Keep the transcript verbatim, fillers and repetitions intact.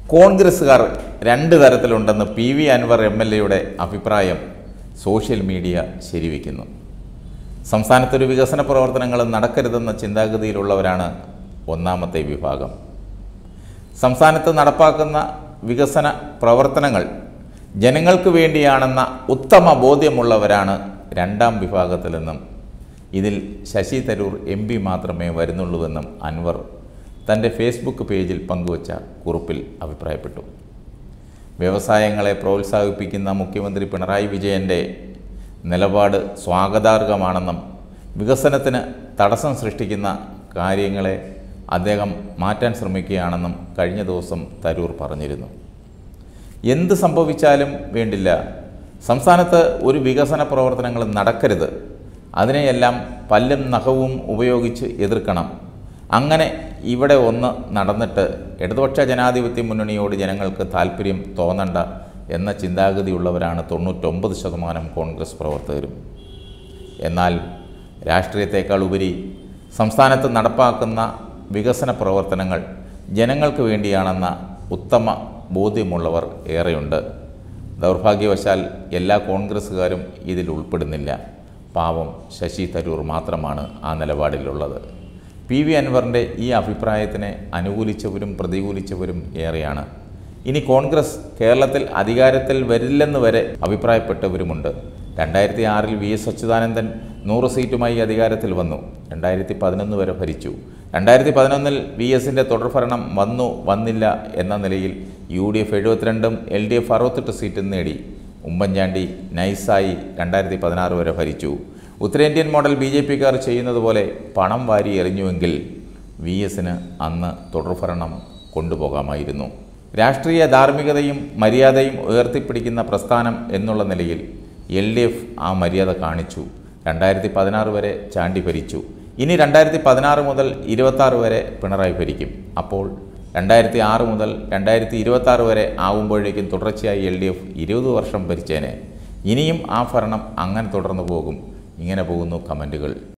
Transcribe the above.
കോൺഗ്രസ്സുകാർ രണ്ട് തരത്തിലുണ്ടെന്ന് P V Anvar M L എയുടെ അഭിപ്രായം സോഷ്യൽ മീഡിയ ശരിവയ്ക്കുന്നു. സംസ്ഥാനത്തൊരു വികസന പ്രവർത്തനങ്ങളും നടക്കരുതെന്ന ചിന്താഗതിയിലുള്ളവരാണ് ഒന്നാമത്തെ വിഭാഗം. സംസ്ഥാനത്ത് നടപ്പാക്കുന്ന വികസന പ്രവർത്തനങ്ങൾ ജനങ്ങൾക്ക് വേണ്ടിയാണെന്ന ഉത്തമ ബോധ്യമുള്ളവരാണ് രണ്ടാം വിഭാഗത്തിലെന്നും ഇതിൽ ശശി തരൂർ എം പി മാത്രമേ വരുന്നുള്ളൂവെന്നും അൻവർ തൻ്റെ ഫേസ്ബുക്ക് പേജിൽ പങ്കുവച്ച കുറിപ്പിൽ അഭിപ്രായപ്പെട്ടു. വ്യവസായങ്ങളെ പ്രോത്സാഹിപ്പിക്കുന്ന മുഖ്യമന്ത്രി പിണറായി വിജയൻ്റെ നിലപാട് സ്വാഗതാർഹമാണെന്നും വികസനത്തിന് തടസ്സം സൃഷ്ടിക്കുന്ന കാര്യങ്ങളെ അദ്ദേഹം മാറ്റാൻ ശ്രമിക്കുകയാണെന്നും കഴിഞ്ഞ ദിവസം തരൂർ പറഞ്ഞിരുന്നു. എന്ത് സംഭവിച്ചാലും വേണ്ടില്ല, സംസ്ഥാനത്ത് ഒരു വികസന പ്രവർത്തനങ്ങളും നടക്കരുത്, അതിനെയെല്ലാം പല്ലും നഖവും ഉപയോഗിച്ച് എതിർക്കണം. അങ്ങനെ ഇവിടെ ഒന്ന് നടന്നിട്ട് ഇടതുപക്ഷ ജനാധിപത്യ മുന്നണിയോട് ജനങ്ങൾക്ക് താല്പര്യം തോന്നണ്ട എന്ന ചിന്താഗതിയുള്ളവരാണ് തൊണ്ണൂറ്റൊമ്പത് ശതമാനം കോൺഗ്രസ് പ്രവർത്തകരും. എന്നാൽ രാഷ്ട്രീയത്തെക്കാൾ ഉപരി സംസ്ഥാനത്ത് നടപ്പാക്കുന്ന വികസന പ്രവർത്തനങ്ങൾ ജനങ്ങൾക്ക് വേണ്ടിയാണെന്ന ഉത്തമ ബോധ്യമുള്ളവർ ഏറെയുണ്ട്. ദൗർഭാഗ്യവശാൽ എല്ലാ കോൺഗ്രസ്സുകാരും ഇതിൽ ഉൾപ്പെടുന്നില്ല. പാവം ശശി തരൂർ മാത്രമാണ് ആ നിലപാടിലുള്ളത്. പി വി അൻവറിൻ്റെ ഈ അഭിപ്രായത്തിനെ അനുകൂലിച്ചവരും പ്രതികൂലിച്ചവരും ഏറെയാണ്. ഇനി കോൺഗ്രസ് കേരളത്തിൽ അധികാരത്തിൽ വരില്ലെന്ന് വരെ അഭിപ്രായപ്പെട്ടവരുമുണ്ട്. രണ്ടായിരത്തി ആറിൽ വി എസ് അച്യുതാനന്ദൻ നൂറ് സീറ്റുമായി അധികാരത്തിൽ വന്നു. രണ്ടായിരത്തി പതിനൊന്ന് വരെ ഭരിച്ചു. രണ്ടായിരത്തി പതിനൊന്നിൽ വി എസിൻ്റെ തുടർഭരണം വന്നു വന്നില്ല എന്ന നിലയിൽ യു ഡി എഫ് എഴുപത്തിരണ്ടും എൽ ഡി എഫ് അറുപത്തെട്ട് സീറ്റും നേടി. ഉമ്മൻചാണ്ടി നൈസായി രണ്ടായിരത്തി പതിനാറ് വരെ ഭരിച്ചു. ഉത്തരേന്ത്യൻ മോഡൽ ബി ജെ പിക്കാർ ചെയ്യുന്നത് പോലെ പണം വാരി എറിഞ്ഞുവെങ്കിൽ വി എസിന് അന്ന് തുടർഭരണം കൊണ്ടുപോകാമായിരുന്നു. രാഷ്ട്രീയ ധാർമ്മികതയും മര്യാദയും ഉയർത്തിപ്പിടിക്കുന്ന പ്രസ്ഥാനം എന്നുള്ള നിലയിൽ എൽ ഡി എഫ് ആ മര്യാദ കാണിച്ചു. രണ്ടായിരത്തി പതിനാറ് വരെ ചാണ്ടി ഭരിച്ചു. ഇനി രണ്ടായിരത്തി പതിനാറ് മുതൽ ഇരുപത്താറ് വരെ പിണറായി ഭരിക്കും. അപ്പോൾ രണ്ടായിരത്തി ആറ് മുതൽ രണ്ടായിരത്തി ഇരുപത്താറ് വരെ ആവുമ്പോഴേക്കും തുടർച്ചയായി എൽ ഡി എഫ് ഇരുപത് വർഷം ഭരിച്ചേനെ. ഇനിയും ആ ഭരണം അങ്ങനെ തുടർന്നു പോകും. ഇങ്ങനെ പോകുന്നു കമൻറ്റുകൾ.